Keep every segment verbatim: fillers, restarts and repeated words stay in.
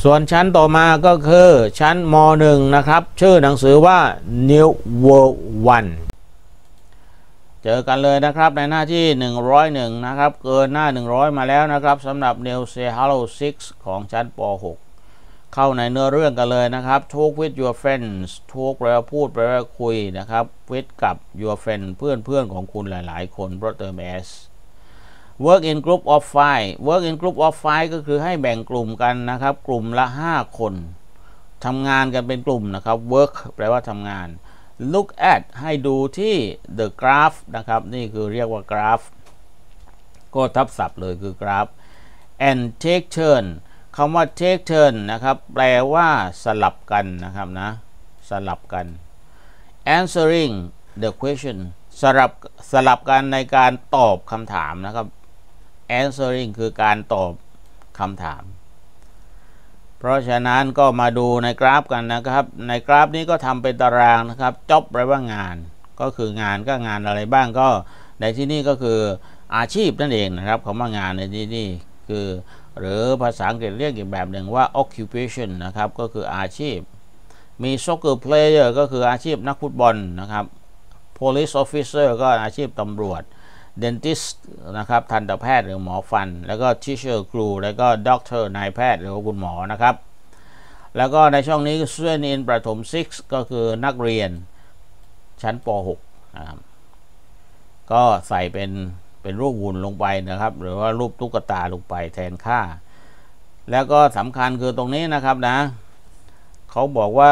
ส่วนชั้นต่อมาก็คือชั้นม หนึ่ง นะครับชื่อหนังสือว่า New World One เจอกันเลยนะครับในหน้าที่หนึ่งร้อยเอ็ดนะครับเกินหน้าหนึ่งร้อยมาแล้วนะครับสำหรับ New Say Hello หกของชั้นป หก เข้าในเนื้อเรื่องกันเลยนะครับ Talk with your friends Talk แปลว่าพูดแปลว่าคุยนะครับ with กับ your friend เพื่อนเพื่อนของคุณหลายๆคนเพราะเติม s work in group of five work in group of five ก็คือให้แบ่งกลุ่มกันนะครับกลุ่มละห้าคนทำงานกันเป็นกลุ่มนะครับ work แปลว่าทำงาน look at ให้ดูที่ the graph นะครับนี่คือเรียกว่ากราฟก็ทับศัพท์เลยคือกราฟ and take turn คำว่า take turn นะครับแปลว่าสลับกันนะครับนะสลับกัน answering the question สลับสลับกันในการตอบคำถามนะครับ answering คือการตอบคำถามเพราะฉะนั้นก็มาดูในกราฟกันนะครับในกราฟนี้ก็ทำเป็นตารางนะครับ job แปลว่างานก็คืองานก็งานอะไรบ้างก็ในที่นี่ก็คืออาชีพนั่นเองนะครับคำว่างานในที่นี่คือหรือภาษาอังกฤษเรียกอีกแบบหนึ่งว่า occupation นะครับก็คืออาชีพมี soccer player ก็คืออาชีพนักฟุตบอลนะครับ police officer ก็อาชีพตำรวจ dentist นะครับทันตแพทย์หรือหมอฟันแล้วก็ teacher ครูแล้วก็ doctor นายแพทย์หรือคุณหมอนะครับแล้วก็ในช่องนี้ student in ประถมหกก็คือนักเรียนชั้นป หกนะครับก็ใส่เป็นเป็นรูปหุ่นลงไปนะครับหรือว่ารูปตุ๊กตาลงไปแทนค่าแล้วก็สำคัญคือตรงนี้นะครับนะเขาบอกว่า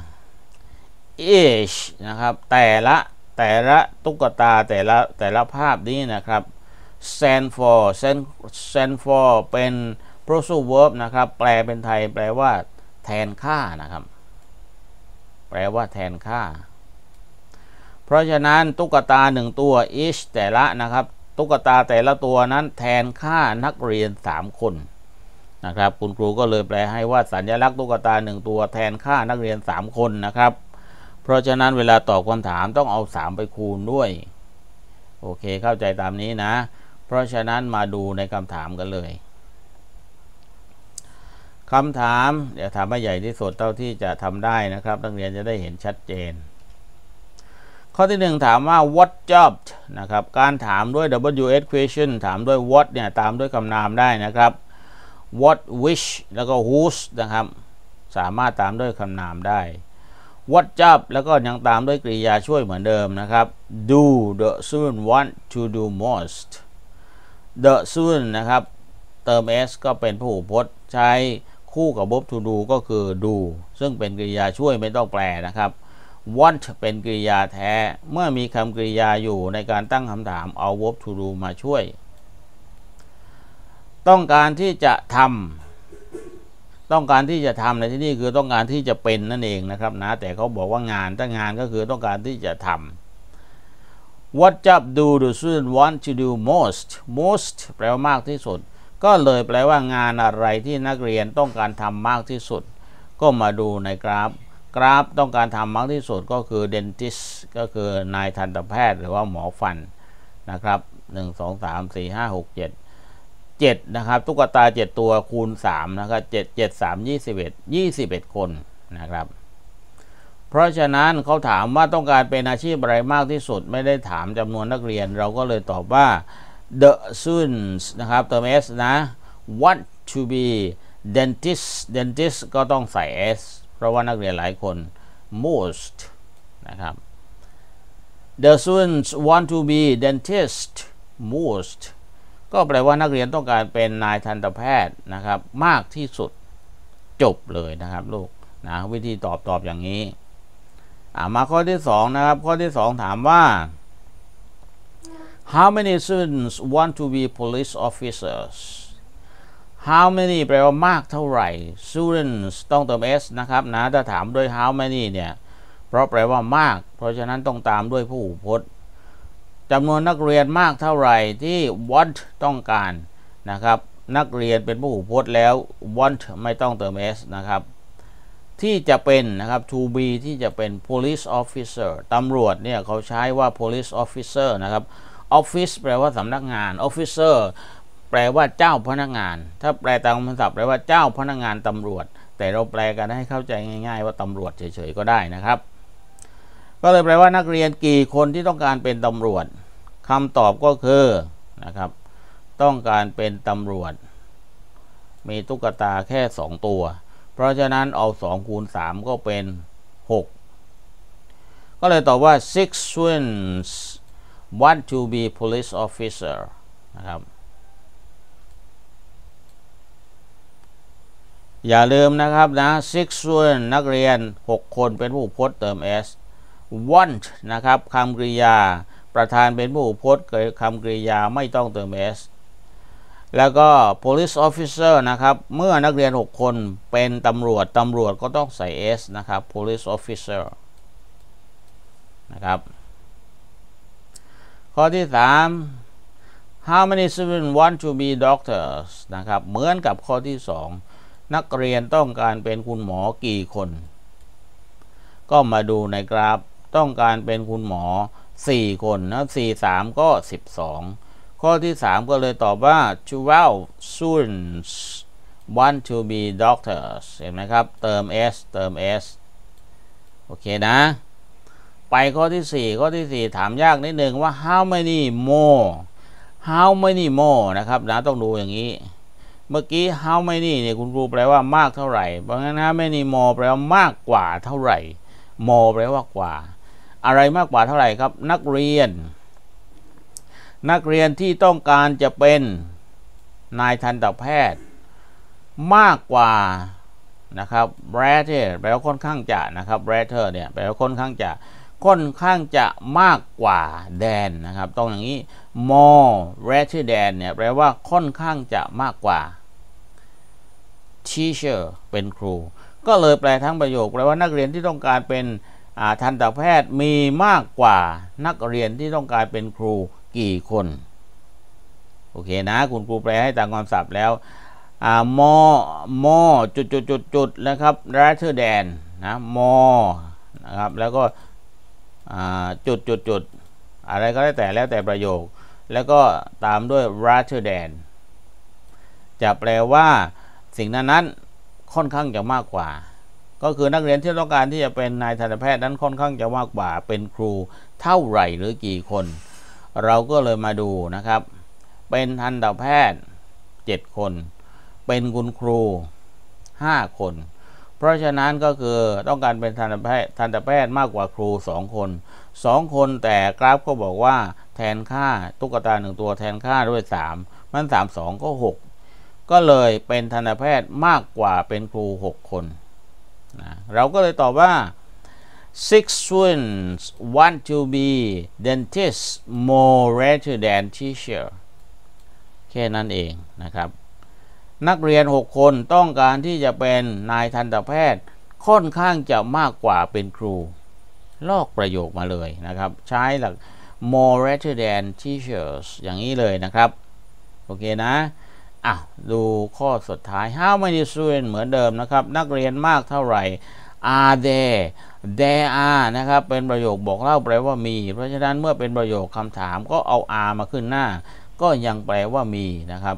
each นะครับแต่ละแต่ละตุ๊กตาแต่ละแต่ละภาพนี้นะครับ stand for stand stand for เป็น phrasal verb นะครับแปลเป็นไทยแปลว่าแทนค่านะครับแปลว่าแทนค่าเพราะฉะนั้นตุ๊กตาหนึ่งตัว each แต่ละนะครับตุ๊กตาแต่ละตัวนั้นแทนค่านักเรียนสามคนนะครับคุณครูก็เลยแปลให้ว่าสัญลักษณ์ตุ๊กตาหนึ่งตัวแทนค่านักเรียนสามคนนะครับเพราะฉะนั้นเวลาตอบคำถามต้องเอาสามไปคูณด้วยโอเคเข้าใจตามนี้นะเพราะฉะนั้นมาดูในคำถามกันเลยคำถามเดี๋ยวถามให้ใหญ่ที่สุดเท่าที่จะทำได้นะครับนักเรียนจะได้เห็นชัดเจนข้อที่หนึ่งถามว่า what job นะครับการถามด้วย ดับเบิลยู เอส question ถามด้วย what เนี่ยตามด้วยคำนามได้นะครับ what which แล้วก็ whose นะครับสามารถตามด้วยคำนามได้ what job แล้วก็ยังตามด้วยกริยาช่วยเหมือนเดิมนะครับ do the student want to do most the student นะครับเติม s ก็เป็นพหูพจน์ใช้คู่กับ verb to do ก็คือ do ซึ่งเป็นกริยาช่วยไม่ต้องแปลนะครับ want เป็นกริยาแท้เมื่อมีคำกริยาอยู่ในการตั้งคำถามเอา verb to do มาช่วยต้องการที่จะทำต้องการที่จะทำในที่นี้คือต้องการที่จะเป็นนั่นเองนะครับนะแต่เขาบอกว่างานถ้างานก็คือต้องการที่จะทำ what job do the student want to do most most แปลว่ามากที่สุดก็เลยแปลว่างานอะไรที่นักเรียนต้องการทำมากที่สุดก็มาดูในกราฟกราฟต้องการทำมากที่สุดก็คือ dentist ก็คือนายทันตแพทย์หรือว่าหมอฟันนะครับหนึ่ง สอง สาม สี่ ห้า หก เจ็ด เจ็ดนะครับตุ๊กตาเจ็ดตัวคูณสามนะครับเจ็ด เจ็ด สาม ยี่สิบเอ็ด ยี่สิบเอ็ดคนนะครับเพราะฉะนั้นเขาถามว่าต้องการเป็นอาชีพอะไรมากที่สุดไม่ได้ถามจำนวนนักเรียนเราก็เลยตอบว่า the students นะครับเติม s นะ want to be dentist dentist ก็ต้องใส่ s เพราะว่านักเรียนหลายคน most นะครับ the students want to be dentist most ก็แปลว่านักเรียนต้องการเป็นนายทันตแพทย์นะครับมากที่สุดจบเลยนะครับลูกนะวิธีตอบตอบอย่างนี้มาข้อที่สองนะครับข้อที่สองถามว่า how many students want to be police officers how many แปลว่ามากเท่าไหร่ students ต้องเติม s นะครับนะถ้าถามด้วย how many เนี่ยเพราะแปลว่ามากเพราะฉะนั้นต้องตามด้วยพหูพจน์จำนวนนักเรียนมากเท่าไหร่ที่ want ต้องการนะครับนักเรียนเป็นพหูพจน์แล้ว want ไม่ต้องเติม s นะครับที่จะเป็นนะครับ to be ที่จะเป็น police officer ตำรวจเนี่ยเขาใช้ว่า police officer นะครับ office แปลว่าสำนักงาน officer แปแปลว่าเจ้าพนักงานถ้าแปลตามคำศัพท์แปลว่าเจ้าพนักงานตำรวจแต่เราแปลกันให้เข้าใจง่ายๆว่าตำรวจเฉยๆก็ได้นะครับก็เลยแปลว่านักเรียนกี่คนที่ต้องการเป็นตำรวจคำตอบก็คือนะครับต้องการเป็นตำรวจมีตุ๊กตาแค่สองตัวเพราะฉะนั้นเอาสองคูณสามก็เป็นหกก็เลยตอบว่า six students want to be police officer นะครับอย่าลืมนะครับนะ six students นักเรียนหกคนเป็นผู้พจน์เติม s want นะครับคำกริยาประธานเป็นผู้พจน์คำกริยาไม่ต้องเติม s แล้วก็ police officer นะครับเมื่อนักเรียนหกคนเป็นตำรวจตำรวจก็ต้องใส่ s นะครับ police officer นะครับข้อที่สาม how many students want to be doctors นะครับเหมือนกับข้อที่สองนักเรียนต้องการเป็นคุณหมอกี่คนก็มาดูในกราฟต้องการเป็นคุณหมอสี่คนนะสี่ สามก็สิบสองข้อที่สามก็เลยตอบว่า twelve students want to be doctors เห็นไหมครับเติม s เติม s โอเคนะไปข้อที่สี่ข้อที่สี่ถามยากนิดนึงว่า how many more how many more นะครับนะต้องดูอย่างนี้เมื่อกี้ how many เนี่ยคุณครูแปลว่ามากเท่าไหร่เพราะงั้น how many more แปลว่ามากกว่าเท่าไหร่ more แปลว่ากว่าอะไรมากกว่าเท่าไหร่ครับนักเรียนนักเรียนที่ต้องการจะเป็นนายทันตแพทย์มากกว่านะครับ rather แปลว่าค่อนข้างจะนะครับ rather เนี่ยแปลว่าค่อนข้างจะค่อนข้างจะมากกว่า than นะครับต้องอย่างนี้ more rather than เนี่ยแปลว่าค่อนข้างจะมากกว่า teacher เป็นครูก็เลยแปลทั้งประโยคแปลว่านักเรียนที่ต้องการเป็นทันตแพทย์มีมากกว่านักเรียนที่ต้องการเป็นครูกี่คนโอเคนะคุณครูแปลให้ตามคำศัพท์แล้วอ่า more more จุดจุดจุดจุดนะครับ rather than นะ more นะครับแล้วก็อ่าจุดจุดจุดอะไรก็ได้แต่แล้วแต่ประโยคแล้วก็ตามด้วย rather than จะแปลว่าสิ่งนั้นนั้นค่อนข้างจะมากกว่าก็คือนักเรียนที่ต้องการที่จะเป็นนายทันตแพทย์นั้นค่อนข้างจะมากกว่าเป็นครูเท่าไหร่หรือกี่คนเราก็เลยมาดูนะครับเป็นทันตแพทย์เจ็ดคนเป็นคุณครูห้าคนเพราะฉะนั้นก็คือต้องการเป็นทันตแพทย์ทันตแพทย์มากกว่าครูสองคนสองคนแต่กราฟก็บอกว่าแทนค่าตุ๊กตาหนึ่งตัวแทนค่าด้วยสามมันสาม สองก็หกก็เลยเป็นทันตแพทย์มากกว่าเป็นครูหกคนนะเราก็เลยตอบว่า six students want to be dentists more rather than teacher แค่นั้นเองนะครับนักเรียนหกคนต้องการที่จะเป็นนายทันตแพทย์ค่อนข้างจะมากกว่าเป็นครูลอกประโยคมาเลยนะครับใช้หลัก more rather than teachers อย่างนี้เลยนะครับโอเคนะอ่ะดูข้อสุดท้าย how many students เหมือนเดิมนะครับนักเรียนมากเท่าไหร่ are there there are นะครับเป็นประโยคบอกเล่าแปลว่ามีเพราะฉะนั้นเมื่อเป็นประโยคคำถามก็เอา are มาขึ้นหน้าก็ยังแปลว่ามีนะครับ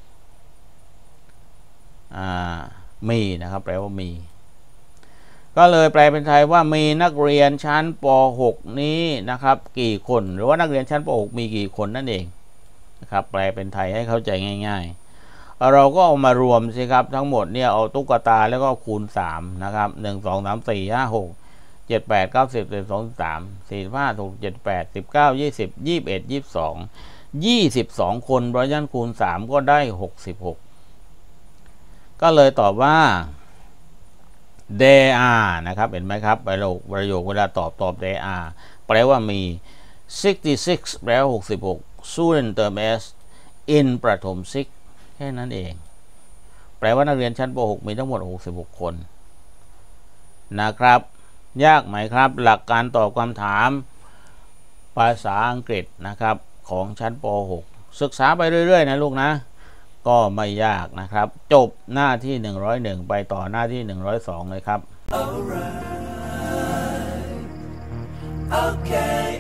อ่ามีนะครับแปลว่ามีก็เลยแปลเป็นไทยว่ามีนักเรียนชั้นป หก นี้นะครับกี่คนหรือว่านักเรียนชั้นป หก มีกี่คนนั่นเองนะครับแปลเป็นไทยให้เข้าใจง่ายๆเราก็เอามารวมสิครับทั้งหมดเนี่ยเอาตุ๊กตาแล้วก็คูณสามนะครับหนึ่ง สอง สาม สี่ ห้า หก เจ็ด แปด เก้า สิบ สิบเอ็ด สิบสอง สิบสาม สี่สิบห้า หก เจ็ด แปด สิบเก้า ยี่สิบ ยี่สิบเอ็ด ยี่สิบสอง ยี่สิบสองคนเพราะฉะนั้นคูณสามก็ได้หกสิบหกก็เลยตอบว่า there are นะครับเห็นไหมครับประโยคประโยคเวลาตอบตอบ there are แปลว่ามี66แปลว่าหกสิบหก student เติม s in ประถมสิกแค่นั้นเองแปลว่านักเรียนชั้นป หก มีทั้งหมดหกสิบหกคนนะครับยากไหมครับหลักการตอบคำถามภาษาอังกฤษนะครับของชั้นป หก ศึกษาไปเรื่อยๆนะลูกนะก็ไม่ยากนะครับจบหน้าที่หนึ่งร้อยเอ็ดไปต่อหน้าที่หนึ่งร้อยสองเลยครับ Alright. Okay.